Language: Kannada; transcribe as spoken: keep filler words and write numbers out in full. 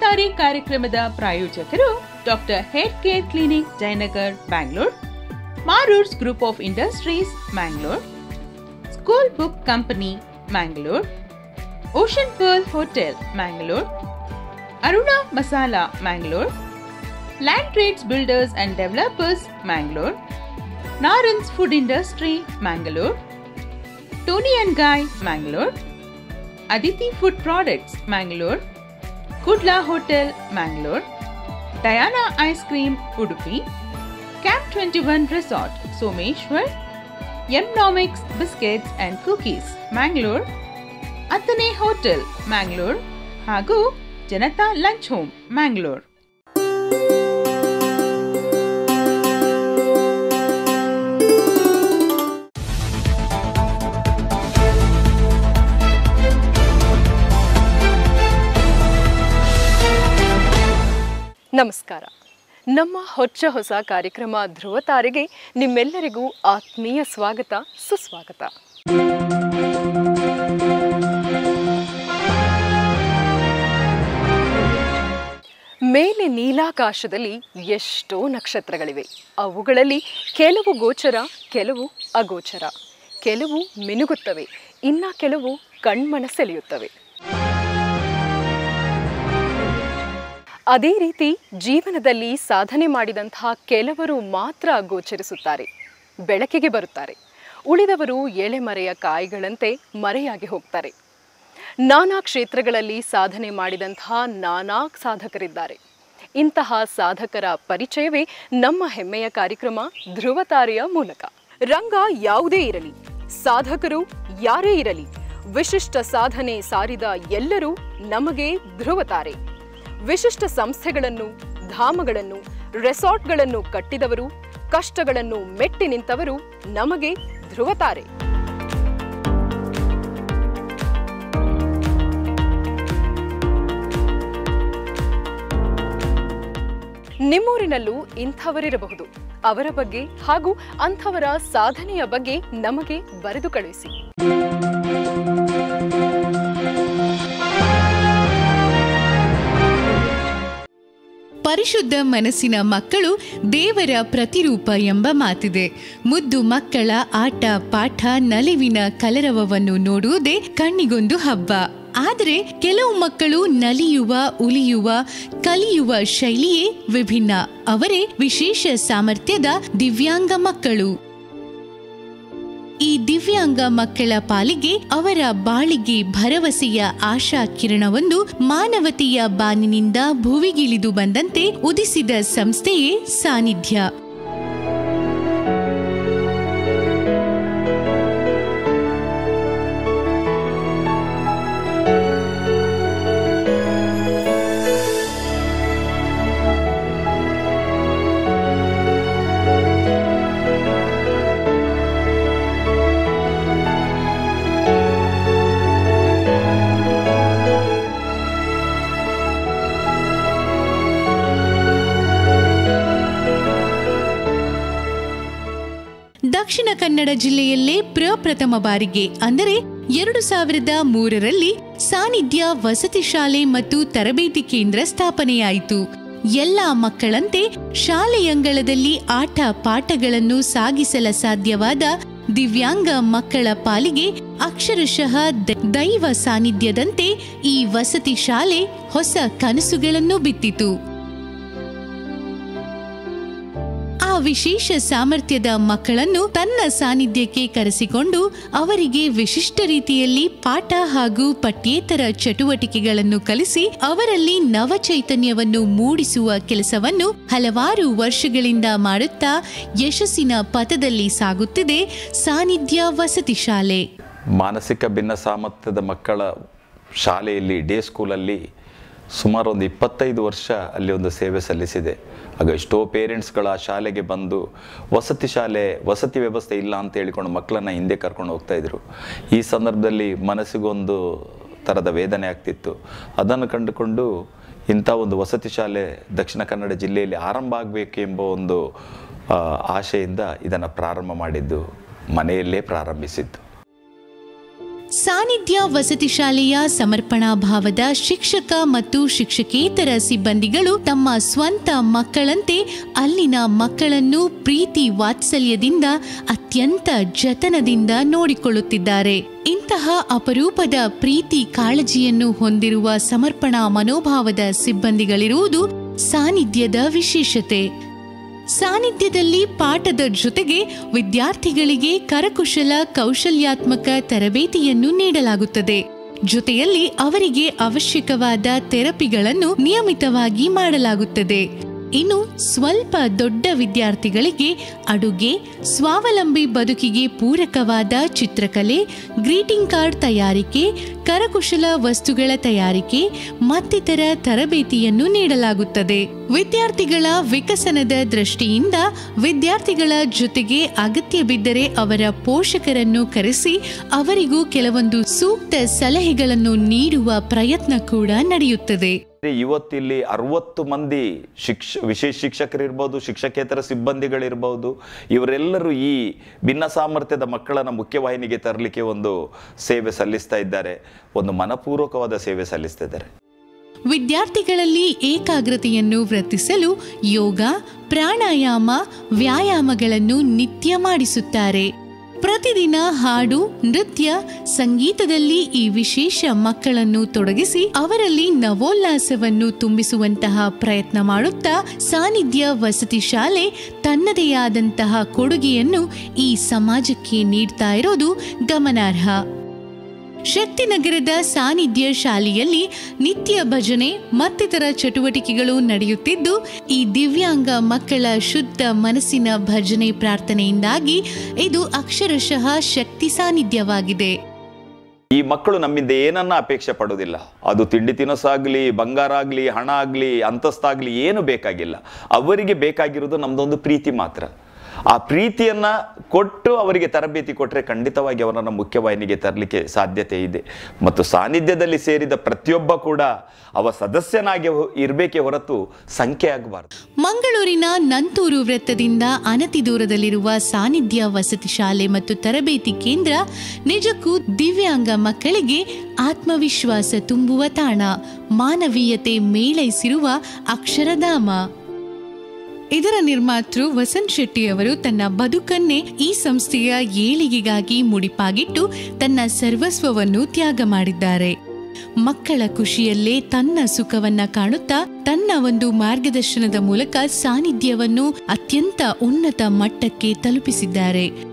ಧ್ರುವತಾರೆ ಕಾರ್ಯಕ್ರಮದ ಪ್ರಾಯೋಜಕರು doctor head care clinic Jayanagar Bangalore, Maroor's group of industries Mangalore, school book company Mangalore, ocean pearl hotel Mangalore, Aruna masala Mangalore, land trades builders and developers Mangalore, Narans food industry Mangalore, Tony and Guy Mangalore, Aditi food products Mangalore, Kudla hotel Mangalore, Diana ice cream Udupi, camp twenty one resort Someshwar, ಎಂನಾಮಿಕ್ಸ್ ಬಿಸ್ಕೆಟ್ಸ್ ಅಂಡ್ ಕುಕೀಸ್ ಮ್ಯಾಂಗ್ಳೂರ್, ಅತನೆ ಹೋಟೆಲ್ ಮ್ಯಾಂಗ್ಳೂರ್ ಹಾಗೂ ಜನತಾ ಲಂಚ್ ಹೋಮ್ ಮ್ಯಾಂಗ್ಳೂರ್. ನಮಸ್ಕಾರ. ನಮ್ಮ ಹೊಚ್ಚ ಹೊಸ ಕಾರ್ಯಕ್ರಮ ಧ್ರುವತಾರೆಗೆ ನಿಮ್ಮೆಲ್ಲರಿಗೂ ಆತ್ಮೀಯ ಸ್ವಾಗತ, ಸುಸ್ವಾಗತ. ಮೇಲೆ ನೀಲಾಕಾಶದಲ್ಲಿ ಎಷ್ಟೋ ನಕ್ಷತ್ರಗಳಿವೆ. ಅವುಗಳಲ್ಲಿ ಕೆಲವು ಗೋಚರ, ಕೆಲವು ಅಗೋಚರ, ಕೆಲವು ಮಿನುಗುತ್ತವೆ, ಇನ್ನ ಕೆಲವು ಕಣ್ಮನ ಸೆಳೆಯುತ್ತವೆ. ಅದೇ ರೀತಿ ಜೀವನದಲ್ಲಿ ಸಾಧನೆ ಮಾಡಿದಂತಹ ಕೆಲವರು ಮಾತ್ರ ಗೋಚರಿಸುತ್ತಾರೆ, ಬೆಳಕಿಗೆ ಬರುತ್ತಾರೆ. ಉಳಿದವರು ಎಳೆಮರೆಯ ಕಾಯಿಗಳಂತೆ ಮರೆಯಾಗಿ ಹೋಗ್ತಾರೆ. ನಾನಾ ಕ್ಷೇತ್ರಗಳಲ್ಲಿ ಸಾಧನೆ ಮಾಡಿದಂತಹ ನಾನಾ ಸಾಧಕರಿದ್ದಾರೆ. ಇಂತಹ ಸಾಧಕರ ಪರಿಚಯವೇ ನಮ್ಮ ಹೆಮ್ಮೆಯ ಕಾರ್ಯಕ್ರಮ ಧ್ರುವತಾರೆಯ ಮೂಲಕ. ರಂಗ ಯಾವುದೇ ಇರಲಿ, ಸಾಧಕರು ಯಾರೇ ಇರಲಿ, ವಿಶಿಷ್ಟ ಸಾಧನೆ ಸಾರಿದ ಎಲ್ಲರೂ ನಮಗೆ ಧ್ರುವತಾರೆ. ವಿಶಿಷ್ಟ ಸಂಸ್ಥೆಗಳನ್ನು, ಧಾಮಗಳನ್ನು, ರೆಸಾರ್ಟ್ಗಳನ್ನು ಕಟ್ಟಿದವರು, ಕಷ್ಟಗಳನ್ನು ಮೆಟ್ಟಿ ನಿಂತವರು ನಮಗೆ ಧ್ರುವತಾರೆ. ನಿಮ್ಮೂರಿನಲ್ಲೂ ಇಂಥವರಿರಬಹುದು. ಅವರ ಬಗ್ಗೆ ಹಾಗೂ ಅಂಥವರ ಸಾಧನೆಯ ಬಗ್ಗೆ ನಮಗೆ ಬರೆದು ಕಳುಹಿಸಿ. ಪರಿಶುದ್ಧ ಮನಸ್ಸಿನ ಮಕ್ಕಳು ದೇವರ ಪ್ರತಿರೂಪ ಎಂಬ ಮಾತಿದೆ. ಮುದ್ದು ಮಕ್ಕಳ ಆಟ ಪಾಠ ನಲಿವಿನ ಕಲರವವನ್ನು ನೋಡುವುದೇ ಕಣ್ಣಿಗೊಂದು ಹಬ್ಬ. ಆದರೆ ಕೆಲವು ಮಕ್ಕಳು ನಲಿಯುವ, ಉಲಿಯುವ, ಕಲಿಯುವ ಶೈಲಿಯೇ ವಿಭಿನ್ನ. ಅವರೇ ವಿಶೇಷ ಸಾಮರ್ಥ್ಯದ ದಿವ್ಯಾಂಗ ಮಕ್ಕಳು. ಈ ದಿವ್ಯಾಂಗ ಮಕ್ಕಳ ಪಾಲಿಗೆ ಅವರ ಬಾಳಿಗೆ ಭರವಸೆಯ ಆಶಾ ಕಿರಣವೊಂದು ಮಾನವತೆಯ ಬಾನಿನಿಂದ ಭುವಿಗಿಳಿದು ಬಂದಂತೆ ಉದಿಸಿದ ಸಂಸ್ಥೆಯೇ ಸಾನ್ನಿಧ್ಯ. ದಕ್ಷಿಣ ಕನ್ನಡ ಜಿಲ್ಲೆಯಲ್ಲೇ ಪ್ರಪ್ರಥಮ ಬಾರಿಗೆ ಅಂದರೆ ಎರಡು ಸಾವಿರದ ಮೂರರಲ್ಲಿ ಸಾನ್ನಿಧ್ಯ ವಸತಿ ಶಾಲೆ ಮತ್ತು ತರಬೇತಿ ಕೇಂದ್ರ ಸ್ಥಾಪನೆಯಾಯಿತು. ಎಲ್ಲಾ ಮಕ್ಕಳಂತೆ ಶಾಲೆಯಂಗಳದಲ್ಲಿ ಆಟ ಪಾಠಗಳನ್ನು ಸಾಗಿಸಲ ಸಾಧ್ಯವಾದ ದಿವ್ಯಾಂಗ ಮಕ್ಕಳ ಪಾಲಿಗೆ ಅಕ್ಷರಶಃ ದೈವ ಸಾನ್ನಿಧ್ಯದಂತೆ ಈ ವಸತಿ ಶಾಲೆ ಹೊಸ ಕನಸುಗಳನ್ನು ಬಿತ್ತಿತು. ಆ ವಿಶೇಷ ಸಾಮರ್ಥ್ಯದ ಮಕ್ಕಳನ್ನು ತನ್ನ ಸಾನ್ನಿಧ್ಯಕ್ಕೆ ಕರೆಸಿಕೊಂಡು ಅವರಿಗೆ ವಿಶಿಷ್ಟ ರೀತಿಯಲ್ಲಿ ಪಾಠ ಹಾಗೂ ಪಠ್ಯೇತರ ಚಟುವಟಿಕೆಗಳನ್ನು ಕಲಿಸಿ ಅವರಲ್ಲಿ ನವಚೈತನ್ಯವನ್ನು ಮೂಡಿಸುವ ಕೆಲಸವನ್ನು ಹಲವಾರು ವರ್ಷಗಳಿಂದ ಮಾಡುತ್ತಾ ಯಶಸ್ಸಿನ ಪಥದಲ್ಲಿ ಸಾಗುತ್ತಿದೆ ಸಾನ್ನಿಧ್ಯ ವಸತಿ ಶಾಲೆ. ಮಾನಸಿಕ ಭಿನ್ನ ಸಾಮರ್ಥ್ಯದ ಮಕ್ಕಳ ಶಾಲೆಯಲ್ಲಿ, ಡೇ ಸ್ಕೂಲಲ್ಲಿ ಸುಮಾರು ಒಂದು ಇಪ್ಪತ್ತೈದು ವರ್ಷ ಅಲ್ಲಿ ಒಂದು ಸೇವೆ ಸಲ್ಲಿಸಿದೆ. ಆಗ ಎಷ್ಟೋ ಪೇರೆಂಟ್ಸ್ಗಳು ಆ ಶಾಲೆಗೆ ಬಂದು ವಸತಿ ಶಾಲೆ ವಸತಿ ವ್ಯವಸ್ಥೆ ಇಲ್ಲ ಅಂತ ಹೇಳಿಕೊಂಡು ಮಕ್ಕಳನ್ನು ಹಿಂದೆ ಕರ್ಕೊಂಡು ಹೋಗ್ತಾಯಿದ್ರು. ಈ ಸಂದರ್ಭದಲ್ಲಿ ಮನಸ್ಸಿಗೊಂದು ಥರದ ವೇದನೆ ಆಗ್ತಿತ್ತು. ಅದನ್ನು ಕಂಡುಕೊಂಡು ಇಂಥ ಒಂದು ವಸತಿ ಶಾಲೆ ದಕ್ಷಿಣ ಕನ್ನಡ ಜಿಲ್ಲೆಯಲ್ಲಿ ಆರಂಭ ಆಗಬೇಕು ಎಂಬ ಒಂದು ಆಶೆಯಿಂದ ಇದನ್ನು ಪ್ರಾರಂಭ ಮಾಡಿದ್ದು, ಮನೆಯಲ್ಲೇ ಪ್ರಾರಂಭಿಸಿದ್ದು. ಸಾನ್ನಿಧ್ಯ ವಸತಿ ಶಾಲೆಯ ಸಮರ್ಪಣಾ ಭಾವದ ಶಿಕ್ಷಕ ಮತ್ತು ಶಿಕ್ಷಕೇತರ ಸಿಬ್ಬಂದಿಗಳು ತಮ್ಮ ಸ್ವಂತ ಮಕ್ಕಳಂತೆ ಅಲ್ಲಿನ ಮಕ್ಕಳನ್ನು ಪ್ರೀತಿ ವಾತ್ಸಲ್ಯದಿಂದ ಅತ್ಯಂತ ಜತನದಿಂದ ನೋಡಿಕೊಳ್ಳುತ್ತಿದ್ದಾರೆ. ಇಂತಹ ಅಪರೂಪದ ಪ್ರೀತಿ ಕಾಳಜಿಯನ್ನು ಹೊಂದಿರುವ ಸಮರ್ಪಣಾ ಮನೋಭಾವದ ಸಿಬ್ಬಂದಿಗಳಿರುವುದು ಸಾನ್ನಿಧ್ಯದ ವಿಶೇಷತೆ. ಸಾನ್ನಿಧ್ಯದಲ್ಲಿ ಪಾಠದ ಜೊತೆಗೆ ವಿದ್ಯಾರ್ಥಿಗಳಿಗೆ ಕರಕುಶಲ ಕೌಶಲ್ಯಾತ್ಮಕ ತರಬೇತಿಯನ್ನು ನೀಡಲಾಗುತ್ತದೆ. ಜೊತೆಯಲ್ಲಿ ಅವರಿಗೆ ಅವಶ್ಯಕವಾದ ಥೆರಪಿಗಳನ್ನು ನಿಯಮಿತವಾಗಿ ಮಾಡಲಾಗುತ್ತದೆ. ಇನ್ನು ಸ್ವಲ್ಪ ದೊಡ್ಡ ವಿದ್ಯಾರ್ಥಿಗಳಿಗೆ ಅಡುಗೆ, ಸ್ವಾವಲಂಬಿ ಬದುಕಿಗೆ ಪೂರಕವಾದ ಚಿತ್ರಕಲೆ, ಗ್ರೀಟಿಂಗ್ ಕಾರ್ಡ್ ತಯಾರಿಕೆ, ಕರಕುಶಲ ವಸ್ತುಗಳ ತಯಾರಿಕೆ ಮತ್ತಿತರ ತರಬೇತಿಯನ್ನು ನೀಡಲಾಗುತ್ತದೆ. ವಿದ್ಯಾರ್ಥಿಗಳ ವಿಕಸನದ ದೃಷ್ಟಿಯಿಂದ ವಿದ್ಯಾರ್ಥಿಗಳ ಜೊತೆಗೆ ಅಗತ್ಯ ಬಿದ್ದರೆ ಅವರ ಪೋಷಕರನ್ನು ಕರೆಸಿ ಅವರಿಗೂ ಕೆಲವೊಂದು ಸೂಕ್ತ ಸಲಹೆಗಳನ್ನು ನೀಡುವ ಪ್ರಯತ್ನ ಕೂಡ ನಡೆಯುತ್ತದೆ. ಇವತ್ತಿಲ್ಲಿ ಅರವತ್ತು ಮಂದಿ ಶಿಕ್ಷ ವಿಶೇಷ ಶಿಕ್ಷಕರಿರ್ಬೋದು, ಶಿಕ್ಷಕೇತರ ಸಿಬ್ಬಂದಿಗಳಿರ್ಬೋದು, ಇವರೆಲ್ಲರೂ ಈ ಭಿನ್ನ ಸಾಮರ್ಥ್ಯದ ಮಕ್ಕಳನ್ನು ಮುಖ್ಯವಾಹಿನಿಗೆ ತರಲಿಕ್ಕೆ ಒಂದು ಸೇವೆ ಸಲ್ಲಿಸ್ತಾ ಇದ್ದಾರೆ. ಒಂದು ಮನಪೂರ್ವಕವಾದ ಸೇವೆ ಸಲ್ಲಿಸ್ತಾ ಇದ್ದಾರೆ. ವಿದ್ಯಾರ್ಥಿಗಳಲ್ಲಿ ಏಕಾಗ್ರತೆಯನ್ನು ವೃದ್ಧಿಸಲು ಯೋಗ, ಪ್ರಾಣಾಯಾಮ, ವ್ಯಾಯಾಮಗಳನ್ನು ನಿತ್ಯ ಮಾಡಿಸುತ್ತಾರೆ. ಪ್ರತಿದಿನ ಹಾಡು, ನೃತ್ಯ, ಸಂಗೀತದಲ್ಲಿ ಈ ವಿಶೇಷ ಮಕ್ಕಳನ್ನು ತೊಡಗಿಸಿ ಅವರಲ್ಲಿ ನವೋಲ್ಲಾಸವನ್ನು ತುಂಬಿಸುವಂತಹ ಪ್ರಯತ್ನ ಮಾಡುತ್ತಾ ಸಾನ್ನಿಧ್ಯ ವಸತಿ ಶಾಲೆ ತನ್ನದೇ ಆದಂತಹ ಕೊಡುಗೆಯನ್ನು ಈ ಸಮಾಜಕ್ಕೆ ನೀಡ್ತಾ ಇರೋದು ಗಮನಾರ್ಹ. ಶಕ್ತಿನಗರದ ಸಾನ್ನಿಧ್ಯ ಶಾಲೆಯಲ್ಲಿ ನಿತ್ಯ ಭಜನೆ ಮತ್ತಿತರ ಚಟುವಟಿಕೆಗಳು ನಡೆಯುತ್ತಿದ್ದು, ಈ ದಿವ್ಯಾಂಗ ಮಕ್ಕಳ ಶುದ್ಧ ಮನಸ್ಸಿನ ಭಜನೆ ಪ್ರಾರ್ಥನೆಯಿಂದಾಗಿ ಇದು ಅಕ್ಷರಶಃ ಶಕ್ತಿ ಸಾನ್ನಿಧ್ಯವಾಗಿದೆ. ಈ ಮಕ್ಕಳು ನಮ್ಮಿಂದ ಏನನ್ನ ಅಪೇಕ್ಷೆ ಪಡೋದಿಲ್ಲ. ಅದು ತಿಂಡಿ ತಿನಸಾಗ್ಲಿ, ಬಂಗಾರ ಆಗ್ಲಿ, ಹಣ ಆಗ್ಲಿ, ಅಂತಸ್ತಾಗ್ಲಿ ಏನು ಬೇಕಾಗಿಲ್ಲ. ಅವರಿಗೆ ಬೇಕಾಗಿರೋದು ನಮ್ದೊಂದು ಪ್ರೀತಿ ಮಾತ್ರ. ಆ ಪ್ರೀತಿಯನ್ನ ಕೊಟ್ಟು ಅವರಿಗೆ ತರಬೇತಿ ಕೊಟ್ಟರೆ ಖಂಡಿತವಾಗಿ ಅವರನ್ನು ಮುಖ್ಯವಾಹಿನಿಗೆ ತರಲಿಕ್ಕೆ ಸಾಧ್ಯತೆ ಇದೆ. ಮತ್ತು ಸಾನ್ನಿಧ್ಯದಲ್ಲಿ ಸೇರಿದ ಪ್ರತಿಯೊಬ್ಬ ಕೂಡ ಅವ ಸದಸ್ಯನಾಗಿ ಇರಬೇಕೇ ಹೊರತು ಸಂಖ್ಯೆ ಆಗಬಾರದು. ಮಂಗಳೂರಿನ ನಂತೂರು ವೃತ್ತದಿಂದ ಅನತಿ ದೂರದಲ್ಲಿರುವ ಸಾನ್ನಿಧ್ಯ ವಸತಿ ಶಾಲೆ ಮತ್ತು ತರಬೇತಿ ಕೇಂದ್ರ ನಿಜಕ್ಕೂ ದಿವ್ಯಾಂಗ ಮಕ್ಕಳಿಗೆ ಆತ್ಮವಿಶ್ವಾಸ ತುಂಬುವ ತಾಣ, ಮಾನವೀಯತೆ ಮೇಳೈಸಿರುವ ಅಕ್ಷರಧಾಮ. ಇದರ ನಿರ್ಮಾತೃ ವಸಂತ್ ಶೆಟ್ಟಿ ಅವರು ತನ್ನ ಬದುಕನ್ನೇ ಈ ಸಂಸ್ಥೆಯ ಏಳಿಗೆಗಾಗಿ ಮುಡಿಪಾಗಿಟ್ಟು ತನ್ನ ಸರ್ವಸ್ವವನ್ನು ತ್ಯಾಗ ಮಾಡಿದ್ದಾರೆ. ಮಕ್ಕಳ ಖುಷಿಯಲ್ಲೇ ತನ್ನ ಸುಖವನ್ನ ಕಾಣುತ್ತಾ ತನ್ನ ಒಂದು ಮಾರ್ಗದರ್ಶನದ ಮೂಲಕ ಸಾನ್ನಿಧ್ಯವನ್ನು ಅತ್ಯಂತ ಉನ್ನತ ಮಟ್ಟಕ್ಕೆ ತಲುಪಿಸಿದ್ದಾರೆ.